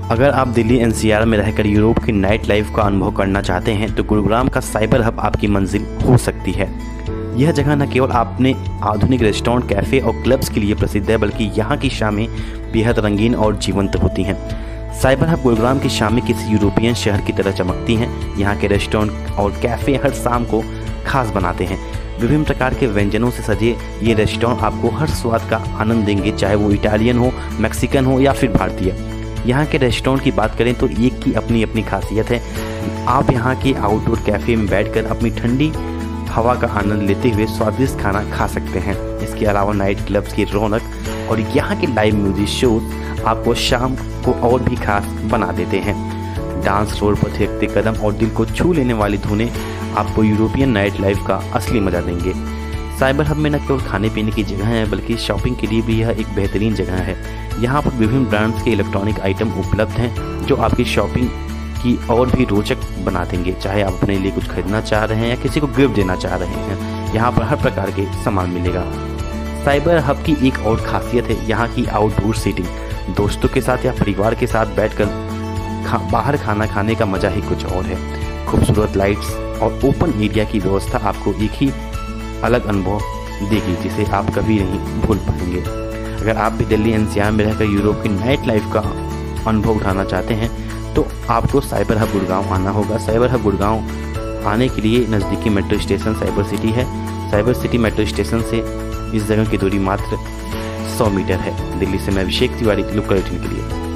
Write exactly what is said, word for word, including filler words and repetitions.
अगर आप Delhi N C R में रहकर यूरोप की नाइट लाइफ का अनुभव करना चाहते हैं तो गुरुग्राम का साइबर हब आपकी मंजिल हो सकती है। यह जगह न केवल अपने आधुनिक रेस्टोरेंट, कैफ़े और क्लब्स के लिए प्रसिद्ध है, बल्कि यहाँ की शामें बेहद रंगीन और जीवंत होती हैं। साइबर हब गुरुग्राम की शामें किसी यूरोपियन शहर की तरह चमकती हैं। यहाँ के रेस्टोरेंट और कैफ़े हर शाम को खास बनाते हैं। विभिन्न प्रकार के व्यंजनों से सजे ये रेस्टोरेंट आपको हर स्वाद का आनंद देंगे, चाहे वो इटालियन हो, मैक्सिकन हो या फिर भारतीय। यहाँ के रेस्टोरेंट की बात करें तो एक की अपनी अपनी खासियत है। आप यहाँ के आउटडोर कैफ़े में बैठकर अपनी ठंडी हवा का आनंद लेते हुए स्वादिष्ट खाना खा सकते हैं। इसके अलावा नाइट क्लब्स की रौनक और यहाँ के लाइव म्यूजिक शोज आपको शाम को और भी खास बना देते हैं। डांस फ्लोर पर थिरकते कदम और दिल को छू लेने वाली धुनें आपको यूरोपियन नाइट लाइफ का असली मजा देंगे। साइबर हब में न केवल खाने पीने की जगह है, बल्कि शॉपिंग के लिए भी यह एक बेहतरीन जगह है। यहाँ पर विभिन्न ब्रांड्स के इलेक्ट्रॉनिक आइटम उपलब्ध हैं जो आपकी शॉपिंग की और भी रोचक बना देंगे। चाहे आप अपने लिए कुछ खरीदना चाह रहे हैं या किसी को गिफ्ट देना चाह रहे हैं, यहाँ पर हर प्रकार के सामान मिलेगा। साइबर हब की एक और खासियत है यहाँ की आउटडोर सीटिंग। दोस्तों के साथ या परिवार के साथ बैठकर खा, बाहर खाना खाने का मजा ही कुछ और है। खूबसूरत लाइट्स और ओपन एरिया की व्यवस्था आपको एक ही अलग अनुभव देगी जिसे आप कभी नहीं भूल पाएंगे। अगर आप भी दिल्ली एन सी आर में रहकर यूरोप की नाइट लाइफ का अनुभव उठाना चाहते हैं तो आपको साइबर हब गुड़गांव आना होगा। साइबर हब गुड़गांव आने के लिए नज़दीकी मेट्रो स्टेशन साइबर सिटी है। साइबर सिटी मेट्रो स्टेशन से इस जगह की दूरी मात्र सौ मीटर है। दिल्ली से मैं अभिषेक तिवारी, लोकल एटीन के लिए।